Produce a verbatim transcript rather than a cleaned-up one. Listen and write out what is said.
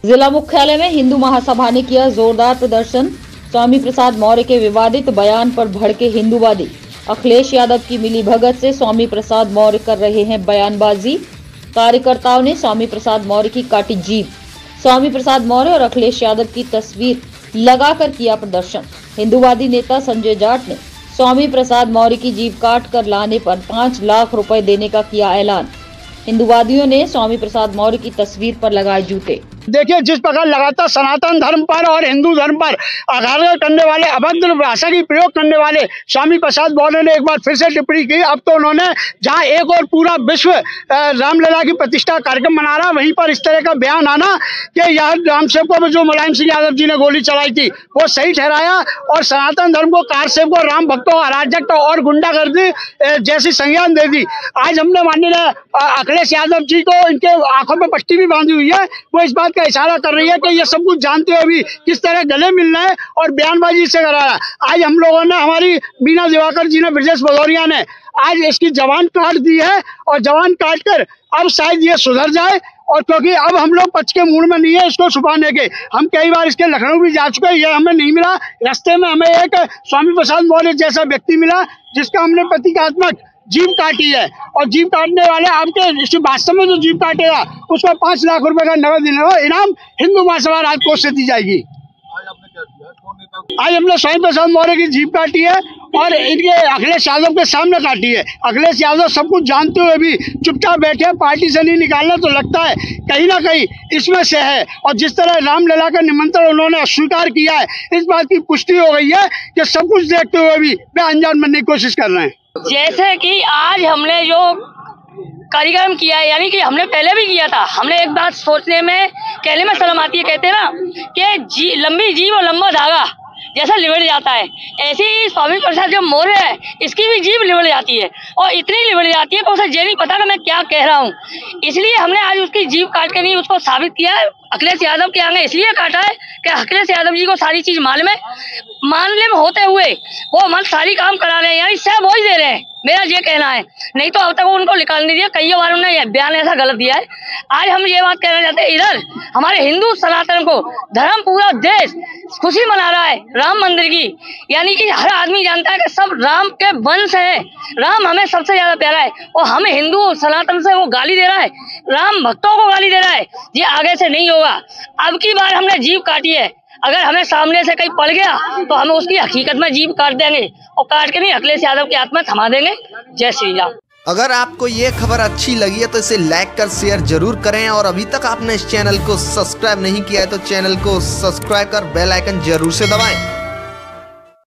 जिला मुख्यालय में हिंदू महासभा ने किया जोरदार प्रदर्शन। स्वामी प्रसाद मौर्य के विवादित बयान पर भड़के हिंदूवादी। अखिलेश यादव की मिलीभगत से स्वामी प्रसाद मौर्य कर रहे हैं बयानबाजी। कार्यकर्ताओं ने स्वामी प्रसाद मौर्य की काटी जीभ। स्वामी प्रसाद मौर्य और अखिलेश यादव की तस्वीर लगाकर किया प्रदर्शन। हिंदूवादी नेता संजय जाट ने स्वामी प्रसाद मौर्य की जीभ काट कर लाने पर पांच लाख रुपए देने का किया ऐलान। हिंदूवादियों ने स्वामी प्रसाद मौर्य की तस्वीर पर लगाए जूते। देखिए, जिस प्रकार लगातार सनातन धर्म पर और हिंदू धर्म पर आघात करने वाले, अभद्र भाषा की प्रयोग करने वाले स्वामी प्रसाद मौर्य ने एक बार फिर से टिप्पणी की। अब तो उन्होंने जहां एक और पूरा विश्व रामलला की प्रतिष्ठा कार्यक्रम मना रहा, वहीं पर इस तरह का बयान आना कि यह राम सेवकों में जो मुलायम सिंह यादव जी ने गोली चलाई थी वो सही ठहराया और सनातन धर्म को, कार सेवकों, राम भक्तों, अराजकता और गुंडागर्दी जैसी संज्ञान दे दी। आज हमने माननीय अखिलेश यादव जी को, इनके आंखों में पट्टी भी बांधी हुई है, वो इस बात का इशारा कर रही है कि ये सब कुछ जानते हुए भी किस तरह गले मिल रहे हैं और बयानबाजी से करा रहा है। आज हम लोगों ने, हमारी बीना दिवाकर जी ने, ब्रजेश भदौरिया ने आज इसकी जबान काट दी है और जबान काट कर अब शायद ये सुधर जाए। और क्योंकि अब हम लोग पक्ष के मूड में नहीं है इसको छुपाने के। हम कई बार इसके लखनऊ भी जा चुके, ये हमें नहीं मिला। रास्ते में हमें एक स्वामी प्रसाद मौर्य जैसा व्यक्ति मिला जिसका हमने प्रतीकात्मक जीभ काटी है और जीभ काटने वाले आपके वास्तव में जो जीभ काटेगा उसको पांच लाख रुपए का नगद इनाम हिंदू महासभा राजकोष से दी जाएगी। आज हमने स्वामी प्रसाद मौर्य की जीभ काटी है और इनके अखिलेश यादव के सामने काटी है। अखिलेश यादव सब कुछ जानते हुए भी चुपचाप बैठे, पार्टी से नहीं निकालना, तो लगता है कहीं ना कहीं इसमें से है। और जिस तरह रामलला का निमंत्रण उन्होंने अस्वीकार किया है, इस बात की पुष्टि हो गई है कि सब कुछ देखते हुए भी वे अनजान बनने की कोशिश कर रहे हैं। जैसे कि आज हमने जो कार्यक्रम किया है, यानी कि हमने पहले भी किया था, हमने एक बात सोचने में, कहने में शर्म आती है। कहते हैं ना कि जी, लंबी जीभ और लंबा धागा जैसा लिबड़ जाता है, ऐसे ही स्वामी प्रसाद जो मौर्य है इसकी भी जीभ लिबड़ जाती है और इतनी लिबड़ जाती है कि उसे ये नहीं पता कि मैं क्या कह रहा हूँ। इसलिए हमने आज उसकी जीभ काट के नहीं उसको साबित किया है। अखिलेश यादव के आगे इसलिए काटा है कि अखिलेश यादव जी को सारी चीज मालूम है, मानने में होते हुए वो मन सारी काम करा रहे हैं, यानी सब वही दे रहे हैं, मेरा ये कहना है। नहीं तो अब तक उनको निकालने दिया, कई बार उन्होंने बयान ऐसा गलत दिया है। आज हम ये बात कहना चाहते हैं, इधर हमारे हिंदू सनातन को धर्म पूरा देश खुशी मना रहा है राम मंदिर की, यानी कि हर आदमी जानता है कि सब राम के वंश है, राम हमें सबसे ज्यादा प्यारा है और हमें हिंदू सनातन से वो गाली दे रहा है, राम भक्तों को गाली दे रहा है। ये आगे से नहीं होगा। अब की बार हमने जीभ काटी है, अगर हमें सामने से कहीं पड़ गया तो हम उसकी हकीकत में जीभ काट देंगे और काट के नहीं अखिलेश यादव की आत्मा थमा देंगे। जय श्री राम। अगर आपको ये खबर अच्छी लगी है तो इसे लाइक कर शेयर जरूर करें और अभी तक आपने इस चैनल को सब्सक्राइब नहीं किया है तो चैनल को सब्सक्राइब कर बेल आइकन जरूर से दबाएं।